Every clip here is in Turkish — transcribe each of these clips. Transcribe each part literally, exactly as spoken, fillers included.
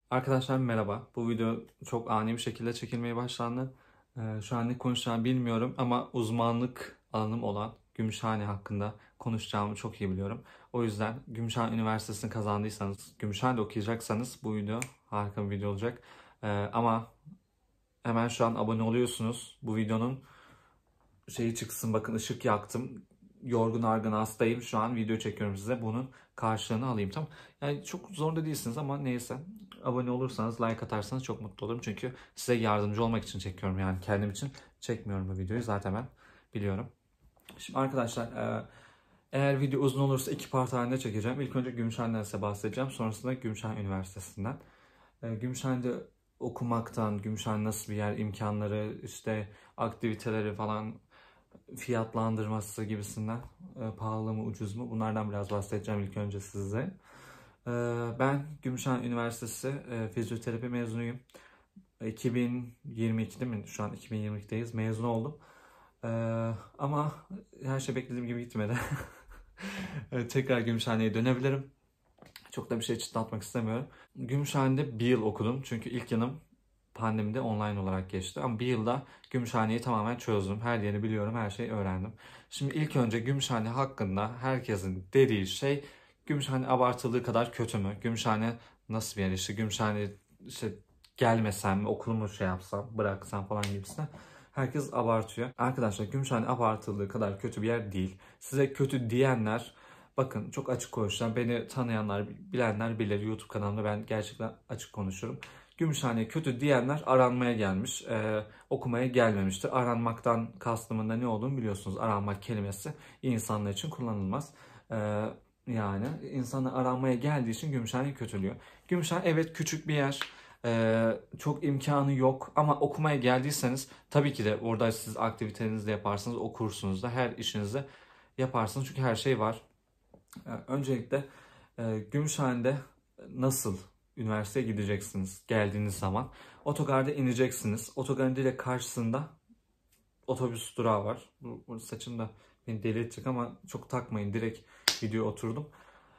Arkadaşlar merhaba. Bu video çok ani bir şekilde çekilmeye başlandı. Ee, şu an ne konuşacağımı bilmiyorum ama uzmanlık alanım olan Gümüşhane hakkında konuşacağımı çok iyi biliyorum. O yüzden Gümüşhane Üniversitesi'ni kazandıysanız, Gümüşhane'de okuyacaksanız bu video harika bir video olacak. Ee, ama hemen şu an abone oluyorsunuz. Bu videonun şeyi çıksın, bakın ışık yaktım. Yorgun argın hastayım. Şu an video çekiyorum size. Bunun karşılığını alayım, tamam. Yani çok zorunda değilsiniz ama neyse. Abone olursanız, like atarsanız çok mutlu olurum. Çünkü size yardımcı olmak için çekiyorum. Yani kendim için çekmiyorum bu videoyu. Zaten ben biliyorum. Şimdi arkadaşlar, e, eğer video uzun olursa iki part halinde çekeceğim. İlk önce Gümüşhane'den size bahsedeceğim. Sonrasında Gümüşhane Üniversitesi'nden. E, Gümüşhane'de okumaktan, Gümüşhane nasıl bir yer, imkanları, işte aktiviteleri falan, fiyatlandırması gibisinden, e, pahalı mı ucuz mu, bunlardan biraz bahsedeceğim ilk önce size. E, ben Gümüşhane Üniversitesi e, fizyoterapi mezunuyum. iki bin yirmi iki değil mi? Şu an iki bin yirmi ikideyiz. Mezun oldum. E, ama her şey beklediğim gibi gitmedi. E, tekrar Gümüşhane'ye dönebilirim. Çok da bir şey çıtlatmak istemiyorum. Gümüşhane'de bir yıl okudum. Çünkü ilk yanım pandemide online olarak geçti. Ama bir yılda Gümüşhane'yi tamamen çözdüm. Her yerini biliyorum, her şeyi öğrendim. Şimdi ilk önce Gümüşhane hakkında herkesin dediği şey, Gümüşhane abartıldığı kadar kötü mü? Gümüşhane nasıl bir yer işte? Gümüşhane işte gelmesem mi, okulumu şey yapsam, bıraksam falan gibisinden. Herkes abartıyor. Arkadaşlar, Gümüşhane abartıldığı kadar kötü bir yer değil. Size kötü diyenler, bakın çok açık konuşacağım. Beni tanıyanlar, bilenler bilir. YouTube kanalımda ben gerçekten açık konuşurum. Gümüşhane kötü diyenler aranmaya gelmiş, e, okumaya gelmemiştir. Aranmaktan kastımın da ne olduğunu biliyorsunuz. Aranmak kelimesi insanlar için kullanılmaz. E, yani insanlar aranmaya geldiği için Gümüşhane kötülüyor. Gümüşhane evet küçük bir yer. E, çok imkanı yok ama okumaya geldiyseniz tabii ki de orada siz aktivitelerinizi de yaparsınız, okursunuz da, her işinizi yaparsınız. Çünkü her şey var. E, öncelikle e, Gümüşhane'de nasıl üniversiteye gideceksiniz geldiğiniz zaman? Otogarda ineceksiniz. Otogarın direkt karşısında otobüs durağı var. Bu, bu saçım da beni deli edecek ama çok takmayın. Direkt videoya oturdum.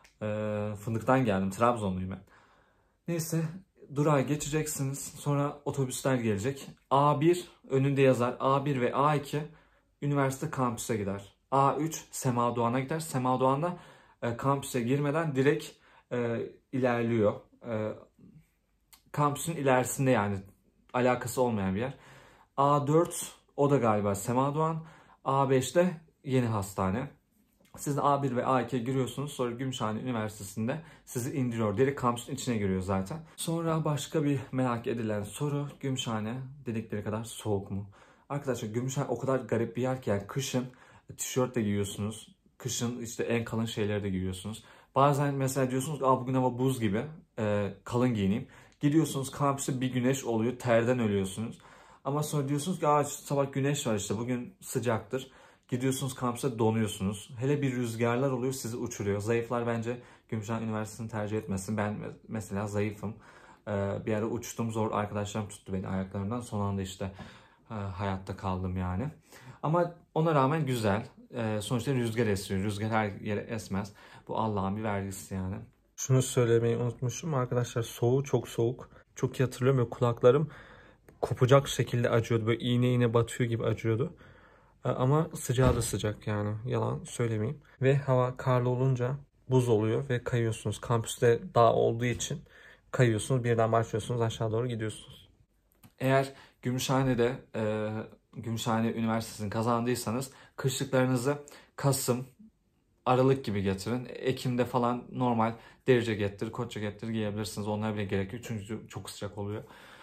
E, fındıktan geldim. Trabzonluyum ben. Neyse, durağa geçeceksiniz. Sonra otobüsler gelecek. A bir önünde yazar. A bir ve A iki üniversite kampüse gider. A üç Sema Doğan'a gider. Sema Doğan'da e, kampüse girmeden direkt e, ilerliyor. E, kampüsün ilerisinde, yani alakası olmayan bir yer. A dört o da galiba Sema Doğan. A beşte Yeni Hastane. Siz A bir ve A ikiye giriyorsunuz. Sonra Gümüşhane Üniversitesi'nde sizi indiriyor. Direkt kampüsün içine giriyor zaten. Sonra başka bir merak edilen soru, Gümüşhane dedikleri kadar soğuk mu? Arkadaşlar, Gümüşhane o kadar garip bir yer ki, yani kışın tişört de giyiyorsunuz. Kışın işte en kalın şeyleri de giyiyorsunuz. Bazen mesela diyorsunuz ki bugün hava buz gibi, e, kalın giyineyim. Gidiyorsunuz kampüste, bir güneş oluyor, terden ölüyorsunuz. Ama sonra diyorsunuz ki Aa, sabah güneş var, işte bugün sıcaktır. Gidiyorsunuz kampüse, donuyorsunuz. Hele bir rüzgarlar oluyor, sizi uçuruyor. Zayıflar bence Gümüşhane Üniversitesi'ni tercih etmesin. Ben mesela zayıfım. Ee, bir ara uçtum, zor, arkadaşlarım tuttu beni ayaklarımdan. Son anda işte e, hayatta kaldım yani. Ama ona rağmen güzel. Ee, sonuçta rüzgar esiyor. Rüzgar her yere esmez. Bu Allah'ın bir vergisi yani. Şunu söylemeyi unutmuşum arkadaşlar, soğuğu çok soğuk. Çok iyi hatırlıyorum ve kulaklarım kopacak şekilde acıyordu. Böyle iğne iğne batıyor gibi acıyordu. E, Ama sıcağı da sıcak, yani yalan söylemeyeyim. Ve hava karlı olunca buz oluyor ve kayıyorsunuz. Kampüste dağ olduğu için kayıyorsunuz, birden başlıyorsunuz, aşağı doğru gidiyorsunuz. Eğer Gümüşhane'de e, Gümüşhane Üniversitesi'ni kazandıysanız, kışlıklarınızı Kasım, Aralık gibi getirin. Ekim'de falan normal deri cekettir, kot cekettir giyebilirsiniz. Onlar bile gerek yok çünkü çok sıcak oluyor.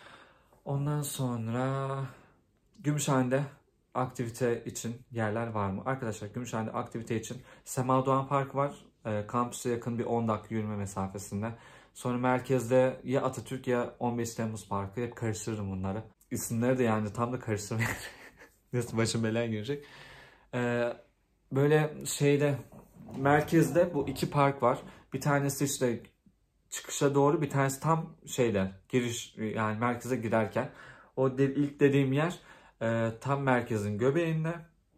Ondan sonra Gümüşhane'de aktivite için yerler var mı? Arkadaşlar, Gümüşhane'de aktivite için Sema Doğan Park var. E, kampüse yakın bir on dakika yürüme mesafesinde. Sonra merkezde ya Atatürk ya on beş Temmuz Parkı. Hep karıştırırım bunları. İsimleri de yani tam da karıştırmayın. Nasıl başım belaya girecek. E, böyle şeyde, merkezde bu iki park var. Bir tanesi işte çıkışa doğru, bir tanesi tam şeyde, giriş, yani merkeze giderken. O de, ilk dediğim yer e, tam merkezin göbeğinde.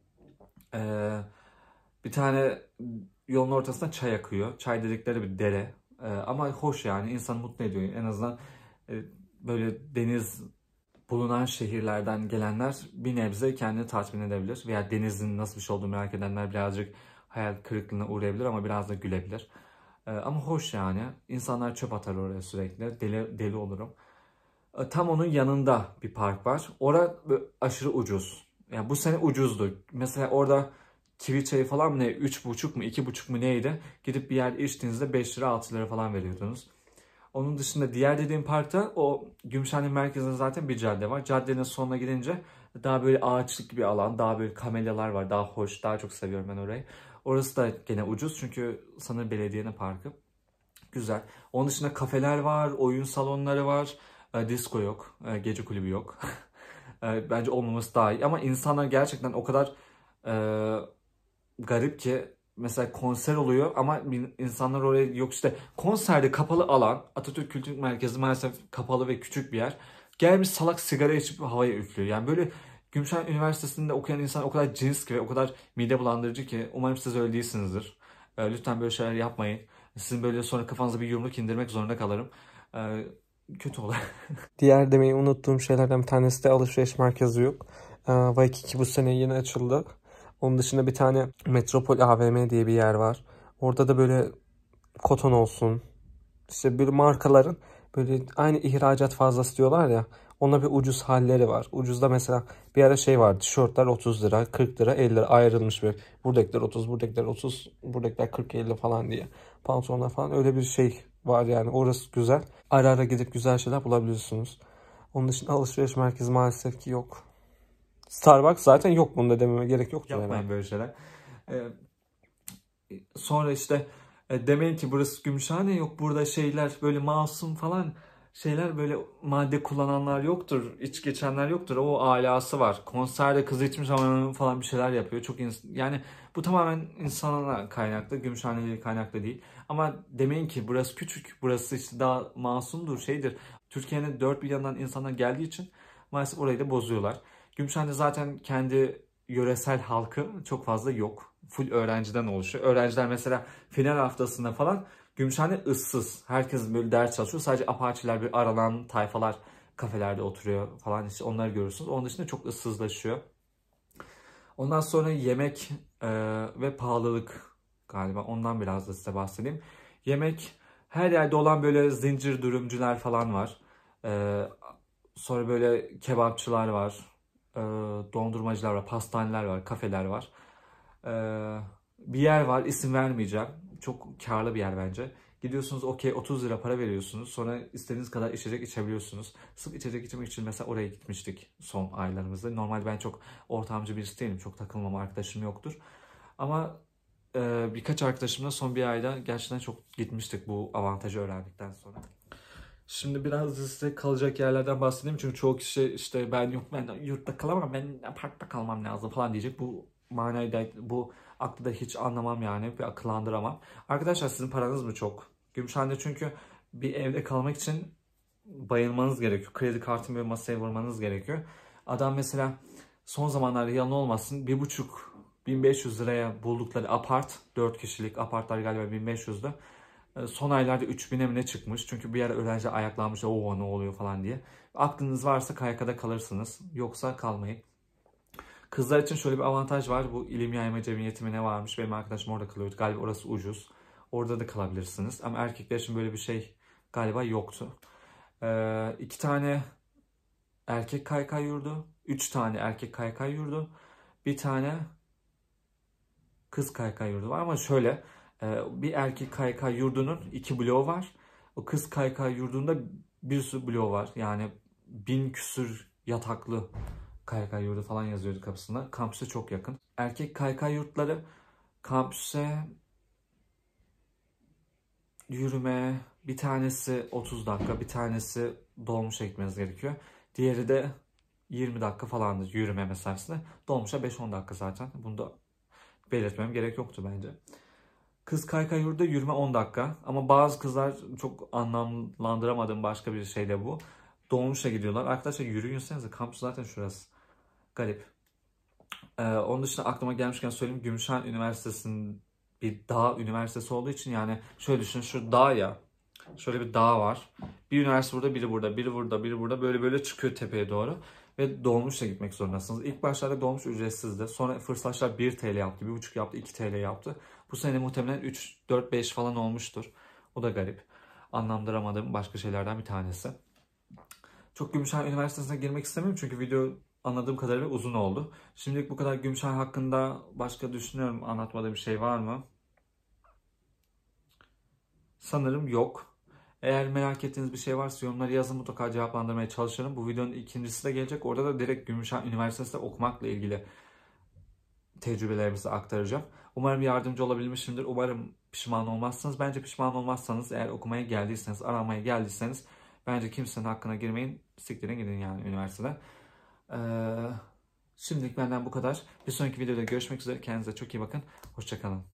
E, bir tane yolun ortasında çay akıyor. Çay dedikleri bir dere. E, ama hoş, yani insanı mutlu ediyor. En azından e, böyle deniz bulunan şehirlerden gelenler bir nebze kendini tatmin edebilir. Veya denizin nasıl bir şey olduğunu merak edenler birazcık hayal kırıklığına uğrayabilir ama biraz da gülebilir. E, ama hoş yani. İnsanlar çöp atar oraya sürekli. Deli, deli olurum. E, tam onun yanında bir park var. Orada aşırı ucuz. Yani bu sene ucuzdu. Mesela orada kivi çayı falan mı ne? üç buçuk mu iki buçuk mu neydi? Gidip bir yer içtiğinizde beş lira altı lira falan veriyordunuz. Onun dışında diğer dediğim parkta o Gümüşhane merkezinde zaten bir cadde var. Caddenin sonuna gidince daha böyle ağaçlık bir alan, daha böyle kamelyalar var, daha hoş, daha çok seviyorum ben orayı. Orası da gene ucuz çünkü sanırım belediyenin parkı. Güzel. Onun dışında kafeler var, oyun salonları var, e, disco yok, e, gece kulübü yok. E, bence olmaması daha iyi. Ama insanlar gerçekten o kadar e, garip ki mesela konser oluyor ama insanlar oraya yok işte konserde kapalı alan Atatürk Kültür Merkezi maalesef kapalı ve küçük bir yer. Gelmiş salak sigara içip havaya üflüyor. Yani böyle Gümüşhane Üniversitesi'nde okuyan insan o kadar cins ki ve o kadar mide bulandırıcı ki umarım siz öyle değilsinizdir. E, lütfen böyle şeyler yapmayın. Sizin böyle sonra kafanıza bir yumruk indirmek zorunda kalırım. E, kötü olur. Diğer demeyi unuttuğum şeylerden bir tanesi de alışveriş merkezi yok. Ee, Waikiki bu sene yeni açıldı. Onun dışında bir tane Metropol A V M diye bir yer var. Orada da böyle koton olsun, İşte bir markaların böyle aynı ihracat fazlası diyorlar ya. Ona bir ucuz halleri var. Ucuzda mesela bir ara şey var. Tişörtler otuz lira, kırk lira, elli lira ayrılmış böyle. Buradakiler otuz, buradakiler otuz, buradakiler kırk elli falan diye. Pantolonlar falan öyle bir şey var yani. Orası güzel. Ara ara gidip güzel şeyler bulabiliyorsunuz. Onun dışında alışveriş merkezi maalesef ki yok. Starbucks zaten yok, bunu da dememe gerek yoktur herhalde. Yapmayın böyle şeyler. E, Sonra işte e, demeyin ki burası Gümüşhane, yok burada şeyler böyle masum falan şeyler, böyle madde kullananlar yoktur, içki içenler yoktur. O alası var. Konserde kız içmiş ama falan bir şeyler yapıyor. Çok ins- yani bu tamamen insana kaynaklı, Gümüşhane'yle kaynaklı değil. Ama demeyin ki burası küçük, burası işte daha masumdur, şeydir. Türkiye'nin dört bir yanından insanlar geldiği için maalesef orayı da bozuyorlar. Gümüşhane zaten kendi yöresel halkı çok fazla yok. Full öğrenciden oluşuyor. Öğrenciler mesela final haftasında falan Gümüşhane ıssız. Herkes böyle ders çalışıyor. Sadece apaçiler, bir aranan tayfalar kafelerde oturuyor falan, işte onları görürsünüz. Onun dışında çok ıssızlaşıyor. Ondan sonra yemek e, ve pahalılık galiba. Ondan biraz da size bahsedeyim. Yemek, her yerde olan böyle zincir dürümcüler falan var. E, sonra böyle kebapçılar var. E, dondurmacılar var. Pastaneler var. Kafeler var. E, bir yer var. İsim vermeyeceğim. Çok karlı bir yer bence. Gidiyorsunuz, okey, otuz lira para veriyorsunuz. Sonra istediğiniz kadar içecek içebiliyorsunuz. Sırf içecek içmek için mesela oraya gitmiştik son aylarımızda. Normalde ben çok ortamcı birisi değilim. Çok takılmam, arkadaşım yoktur. Ama e, birkaç arkadaşımla son bir ayda gerçekten çok gitmiştik bu avantajı öğrendikten sonra. Şimdi biraz size kalacak yerlerden bahsedeyim. Çünkü çoğu kişi işte ben yok ben yurtta kalamam, ben apartta kalmam lazım falan diyecek. Bu manayı da, bu aklı da hiç anlamam yani, bir akıllandıramam. Arkadaşlar sizin paranız mı çok? Gümüşhane'de çünkü bir evde kalmak için bayılmanız gerekiyor. Kredi kartını böyle masaya vurmanız gerekiyor. Adam mesela son zamanlarda yalan olmasın bir buçuk bin beş yüz liraya buldukları apart, dört kişilik apartlar galiba bin beş yüzde. Son aylarda üç bine mi ne çıkmış. Çünkü bir ara öğrenci ayaklanmış. O ne oluyor falan diye. Aklınız varsa K Y K'da kalırsınız. Yoksa kalmayın. Kızlar için şöyle bir avantaj var. Bu ilim yayma cemiyeti mi ne varmış. Benim arkadaşım orada kalıyordu. Galiba orası ucuz. Orada da kalabilirsiniz. Ama erkekler için böyle bir şey galiba yoktu. Ee, iki tane erkek K Y K yurdu. Üç tane erkek K Y K yurdu. Bir tane kız K Y K yurdu var. Ama şöyle, bir erkek K Y K yurdunun iki bloğu var. O kız K Y K yurdunda bir sürü bloğu var. Yani bin küsür yataklı K Y K yurdu falan yazıyordu kapısında. Kampüse çok yakın. Erkek K Y K yurtları kampüse yürüme, bir tanesi otuz dakika, bir tanesi dolmuşa gitmeniz gerekiyor. Diğeri de yirmi dakika falandı yürüme mesafesinde. Dolmuşa beş on dakika zaten. Bunu da belirtmem gerek yoktu bence. Kız K Y K yurda yürüme on dakika. Ama bazı kızlar, çok anlamlandıramadığım başka bir şey de bu. Dolmuşa gidiyorlar. Arkadaşlar yürüyünsenize. Kampüs zaten şurası. Garip. Ee, onun dışında aklıma gelmişken söyleyeyim. Gümüşhane Üniversitesi'nin bir dağ üniversitesi olduğu için, yani şöyle düşünün, şu dağ ya. Şöyle bir dağ var. Bir üniversite burada, biri burada, biri burada, biri burada. Böyle böyle çıkıyor tepeye doğru. Ve dolmuşla gitmek zorundasınız. İlk başlarda dolmuş ücretsizdi. Sonra fırsatçılar bir TL yaptı, bir buçuk yaptı, iki TL yaptı. Bu sene muhtemelen üç, dört, beş falan olmuştur. O da garip. Anlamlandıramadığım başka şeylerden bir tanesi. Çok Gümüşhane Üniversitesi'ne girmek istemiyorum çünkü video anladığım kadarıyla uzun oldu. Şimdilik bu kadar. Gümüşhane hakkında başka düşünüyorum. Anlatmadığım bir şey var mı? Sanırım yok. Eğer merak ettiğiniz bir şey varsa yorumları yazın, mutlaka cevaplandırmaya çalışırım. Bu videonun ikincisi de gelecek. Orada da direkt Gümüşhane Üniversitesi'nde okumakla ilgili tecrübelerimizi aktaracağım. Umarım yardımcı olabilmişimdir. Umarım pişman olmazsınız. Bence pişman olmazsanız, eğer okumaya geldiyseniz, aramaya geldiyseniz, bence kimsenin hakkına girmeyin. Siktirin gidin yani üniversitede. Ee, şimdilik benden bu kadar. Bir sonraki videoda görüşmek üzere. Kendinize çok iyi bakın. Hoşça kalın.